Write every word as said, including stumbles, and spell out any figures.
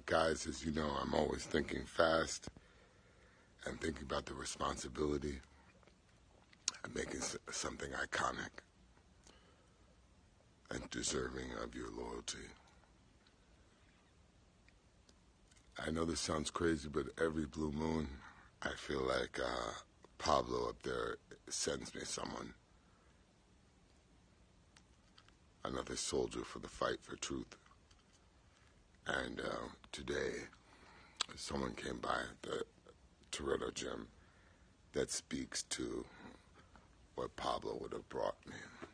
guys, as you know, I'm always thinking fast and thinking about the responsibility of making something iconic and deserving of your loyalty. I know this sounds crazy, but every blue moon, I feel like uh, Pablo up there sends me someone. Another soldier for the fight for truth. And uh, today, someone came by the Toretto gym that speaks to what Pablo would have brought me.